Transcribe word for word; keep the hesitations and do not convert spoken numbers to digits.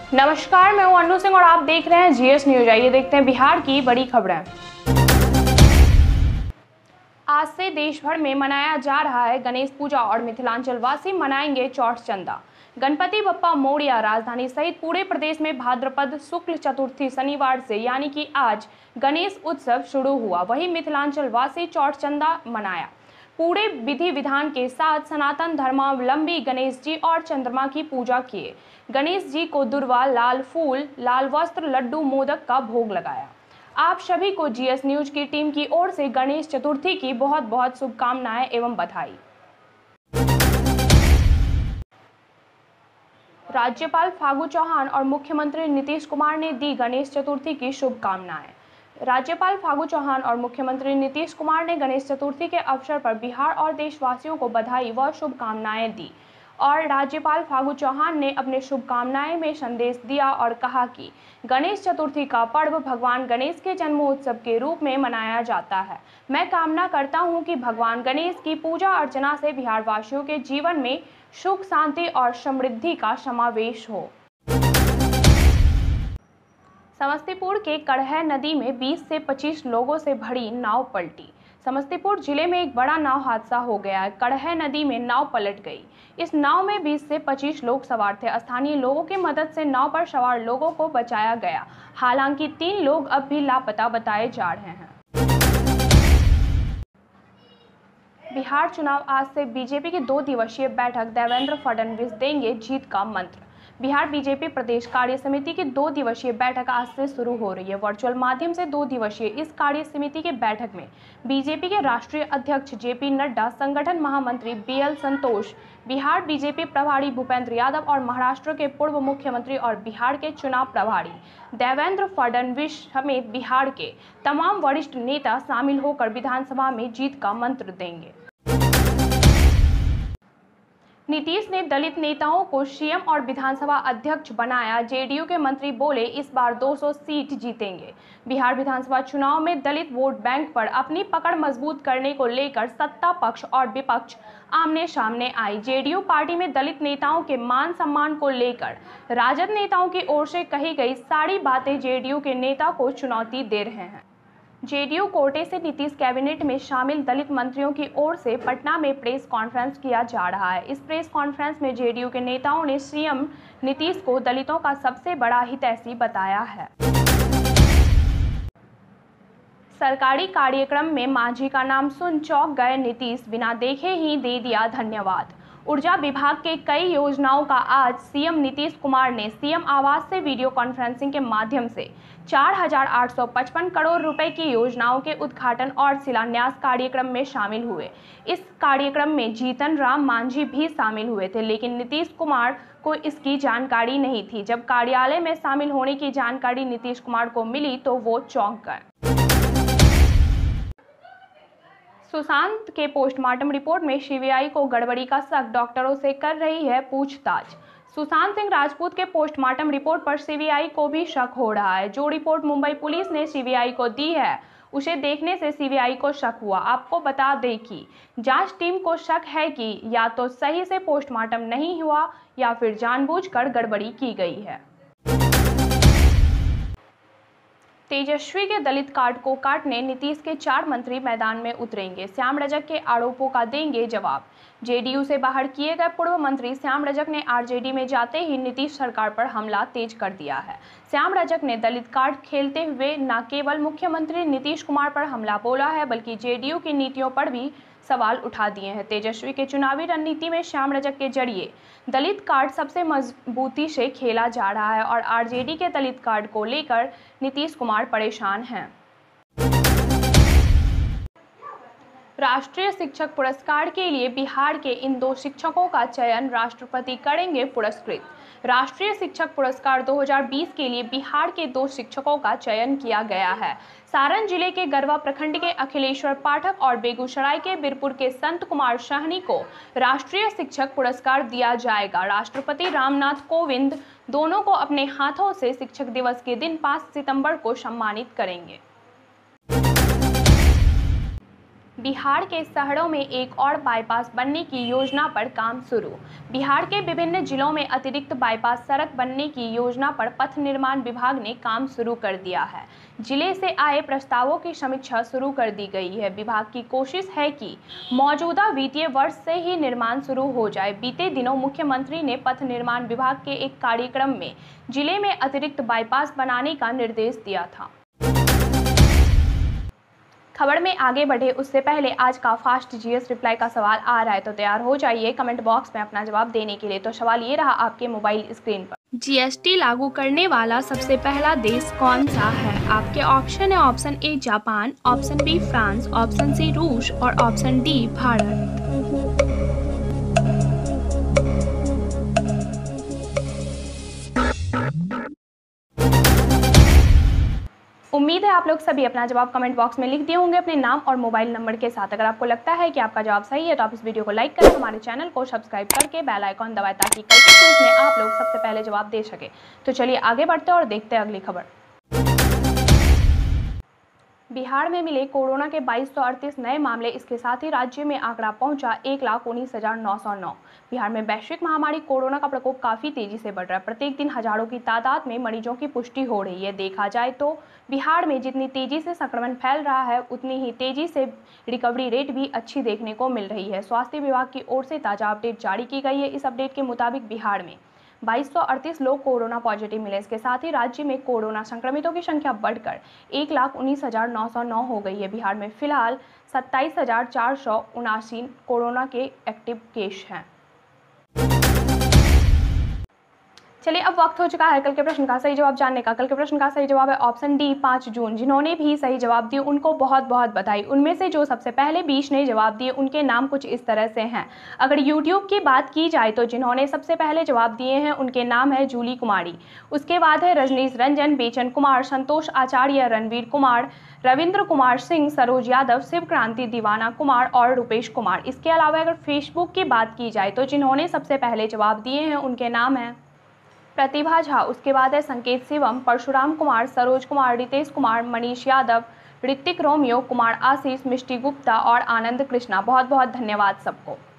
नमस्कार, मैं हूं अनु सिंह और आप देख रहे हैं जीएस न्यूज। आइए देखते हैं बिहार की बड़ी खबरें। आज से देश भर में मनाया जा रहा है गणेश पूजा और मिथिलांचल वासी मनाएंगे चौठ चंदा। गणपति बप्पा मोरिया। राजधानी सहित पूरे प्रदेश में भाद्रपद शुक्ल चतुर्थी शनिवार से यानी कि आज गणेश उत्सव शुरू हुआ। वहीं मिथिलांचल वासी चौठ चंदा मनाया। पूरे विधि विधान के साथ सनातन धर्मावलंबी गणेश जी और चंद्रमा की पूजा किए। गणेश जी को दुर्वा, लाल फूल, लाल वस्त्र, लड्डू, मोदक का भोग लगाया। आप सभी को जीएस न्यूज की टीम की ओर से गणेश चतुर्थी की बहुत बहुत शुभकामनाएं एवं बधाई। राज्यपाल फागू चौहान और मुख्यमंत्री नीतीश कुमार ने दी गणेश चतुर्थी की शुभकामनाएं। राज्यपाल फागू चौहान और मुख्यमंत्री नीतीश कुमार ने गणेश चतुर्थी के अवसर पर बिहार और देशवासियों को बधाई व शुभकामनाएं दी। और राज्यपाल फागू चौहान ने अपने शुभकामनाएं में संदेश दिया और कहा कि गणेश चतुर्थी का पर्व भगवान गणेश के जन्मोत्सव के रूप में मनाया जाता है। मैं कामना करता हूं कि भगवान गणेश की पूजा अर्चना से बिहार वासियों के जीवन में सुख, शांति और समृद्धि का समावेश हो। समस्तीपुर के कड़ह नदी में बीस से पच्चीस लोगों से भरी नाव पलटी। समस्तीपुर जिले में एक बड़ा नाव हादसा हो गया है। कड़ह नदी में नाव पलट गई। इस नाव में बीस से पच्चीस लोग सवार थे। स्थानीय लोगों की मदद से नाव पर सवार लोगों को बचाया गया। हालांकि तीन लोग अब भी लापता बताए जा रहे हैं। बिहार चुनाव आज से बीजेपी की दो दिवसीय बैठक। देवेंद्र फडणवीस देंगे जीत का मंत्र। बिहार बीजेपी प्रदेश कार्य समिति की दो दिवसीय बैठक आज से शुरू हो रही है। वर्चुअल माध्यम से दो दिवसीय इस कार्य समिति की बैठक में बीजेपी के राष्ट्रीय अध्यक्ष जेपी नड्डा, संगठन महामंत्री बीएल संतोष, बिहार बीजेपी प्रभारी भूपेंद्र यादव और महाराष्ट्र के पूर्व मुख्यमंत्री और बिहार के चुनाव प्रभारी देवेंद्र फडणवीस समेत बिहार के तमाम वरिष्ठ नेता शामिल होकर विधानसभा में जीत का मंत्र देंगे। नीतीश ने दलित नेताओं को सीएम और विधानसभा अध्यक्ष बनाया। जेडीयू के मंत्री बोले इस बार दो सौ सीट जीतेंगे। बिहार विधानसभा चुनाव में दलित वोट बैंक पर अपनी पकड़ मजबूत करने को लेकर सत्ता पक्ष और विपक्ष आमने सामने आई। जेडीयू पार्टी में दलित नेताओं के मान सम्मान को लेकर राजद नेताओं की ओर से कही गई सारी बातें जेडीयू के नेता को चुनौती दे रहे हैं। जेडीयू कोटे से नीतीश कैबिनेट में शामिल दलित मंत्रियों की ओर से पटना में प्रेस कॉन्फ्रेंस किया जा रहा है। इस प्रेस कॉन्फ्रेंस में जेडीयू के नेताओं ने सीएम नीतीश को दलितों का सबसे बड़ा हितैषी बताया है। सरकारी कार्यक्रम में मांझी का नाम सुन चौंक गए नीतीश, बिना देखे ही दे दिया धन्यवाद। ऊर्जा विभाग के कई योजनाओं का आज सीएम नीतीश कुमार ने सीएम आवास से वीडियो कॉन्फ्रेंसिंग के माध्यम से चार हजार आठ सौ पचपन करोड़ रुपए की योजनाओं के उद्घाटन और शिलान्यास कार्यक्रम में शामिल हुए। इस कार्यक्रम में जीतन राम मांझी भी शामिल हुए थे, लेकिन नीतीश कुमार को इसकी जानकारी नहीं थी। जब कार्यालय में शामिल होने की जानकारी नीतीश कुमार को मिली तो वो चौंक गए। सुशांत के पोस्टमार्टम रिपोर्ट में सीबीआई को गड़बड़ी का शक, डॉक्टरों से कर रही है पूछताछ। सुशांत सिंह राजपूत के पोस्टमार्टम रिपोर्ट पर सीबीआई को भी शक हो रहा है। जो रिपोर्ट मुंबई पुलिस ने सीबीआई को दी है उसे देखने से सीबीआई को शक हुआ। आपको बता दें कि जांच टीम को शक है कि या तो सही से पोस्टमार्टम नहीं हुआ या फिर जानबूझकर गड़बड़ी की गई है। तेजस्वी के दलित कार्ड को काटने नीतीश के चार मंत्री मैदान में उतरेंगे। श्याम रजक के आरोपों का देंगे जवाब। जेडीयू से बाहर किए गए पूर्व मंत्री श्याम रजक ने आरजेडी में जाते ही नीतीश सरकार पर हमला तेज कर दिया है। श्याम रजक ने दलित कार्ड खेलते हुए न केवल मुख्यमंत्री नीतीश कुमार पर हमला बोला है बल्कि जेडीयू की नीतियों पर भी सवाल उठा दिए हैं। तेजस्वी के चुनावी रणनीति में श्याम रजक के जरिए दलित कार्ड सबसे मजबूती से खेला जा रहा है और आरजेडी के दलित कार्ड को लेकर नीतीश कुमार परेशान हैं। राष्ट्रीय शिक्षक पुरस्कार के लिए बिहार के इन दो शिक्षकों का चयन राष्ट्रपति करेंगे पुरस्कृत। राष्ट्रीय शिक्षक पुरस्कार दो हज़ार बीस के लिए बिहार के दो शिक्षकों का चयन किया गया है। सारण जिले के गरवा प्रखंड के अखिलेश्वर पाठक और बेगूसराय के बीरपुर के संत कुमार साहनी को राष्ट्रीय शिक्षक पुरस्कार दिया जाएगा। राष्ट्रपति रामनाथ कोविंद दोनों को अपने हाथों से शिक्षक दिवस के दिन पाँच सितंबर को सम्मानित करेंगे। बिहार के शहरों में एक और बाईपास बनने की योजना पर काम शुरू। बिहार के विभिन्न जिलों में अतिरिक्त बाईपास सड़क बनने की योजना पर पथ निर्माण विभाग ने काम शुरू कर दिया है। जिले से आए प्रस्तावों की समीक्षा शुरू कर दी गई है। विभाग की कोशिश है कि मौजूदा वित्तीय वर्ष से ही निर्माण शुरू हो जाए। बीते दिनों मुख्यमंत्री ने पथ निर्माण विभाग के एक कार्यक्रम में जिले में अतिरिक्त बाईपास बनाने का निर्देश दिया था। खबर में आगे बढ़े उससे पहले आज का फास्ट जीएस रिप्लाई का सवाल आ रहा है, तो तैयार हो जाइए कमेंट बॉक्स में अपना जवाब देने के लिए। तो सवाल ये रहा आपके मोबाइल स्क्रीन पर, जीएसटी लागू करने वाला सबसे पहला देश कौन सा है? आपके ऑप्शन है option A Japan, option B France, option C रूस और ऑप्शन डी भारत। उम्मीद है आप लोग सभी अपना जवाब कमेंट बॉक्स में लिख दिए होंगे अपने नाम और मोबाइल नंबर के साथ। अगर आपको लगता है कि आपका जवाब सही है तो आप इस वीडियो को लाइक करें, हमारे चैनल को सब्सक्राइब करके बेल आइकॉन दबाएं ताकि कल के क्विज में आप लोग सबसे पहले जवाब दे सके। तो चलिए आगे बढ़ते हैं और देखते हैं अगली खबर। बिहार में मिले कोरोना के बाईस सौ अड़तीस नए मामले, इसके साथ ही राज्य में आंकड़ा पहुंचा एक लाख उन्नीस हजार नौ सौ नौ। बिहार में वैश्विक महामारी कोरोना का प्रकोप काफी तेजी से बढ़ रहा है। प्रत्येक दिन हजारों की तादाद में मरीजों की पुष्टि हो रही है। देखा जाए तो बिहार में जितनी तेजी से संक्रमण फैल रहा है उतनी ही तेजी से रिकवरी रेट भी अच्छी देखने को मिल रही है। स्वास्थ्य विभाग की ओर से ताजा अपडेट जारी की गई है। इस अपडेट के मुताबिक बिहार में बाईस सौ अड़तीस लोग कोरोना पॉजिटिव मिले। इसके साथ ही राज्य में कोरोना संक्रमितों की संख्या बढ़कर एक लाख उन्नीस हजार नौ सौ नौ हो गई है। बिहार में फिलहाल सत्ताईस हजार चार सौ उनासी कोरोना के एक्टिव केस हैं। चलिए अब वक्त हो चुका है कल के प्रश्न का सही जवाब जानने का। कल के प्रश्न का सही जवाब है ऑप्शन डी पाँच जून। जिन्होंने भी सही जवाब दिए उनको बहुत बहुत बधाई। उनमें से जो सबसे पहले बीस ने जवाब दिए उनके नाम कुछ इस तरह से हैं। अगर यूट्यूब की बात की जाए तो जिन्होंने सबसे पहले जवाब दिए हैं उनके नाम है जूली कुमारी। उसके बाद है रजनीश रंजन, बेचन कुमार, संतोष आचार्य, रणवीर कुमार, रविंद्र कुमार सिंह, सरोज यादव, शिव क्रांति, दीवाना कुमार और रुपेश कुमार। इसके अलावा अगर फेसबुक की बात की जाए तो जिन्होंने सबसे पहले जवाब दिए हैं उनके नाम हैं प्रतिभा झा। उसके बाद है संकेत शिवम, परशुराम कुमार, सरोज कुमार, रितेश कुमार, मनीष यादव, ऋतिक रोमियो, कुमार आशीष, मिष्टी गुप्ता और आनंद कृष्णा। बहुत बहुत धन्यवाद सबको।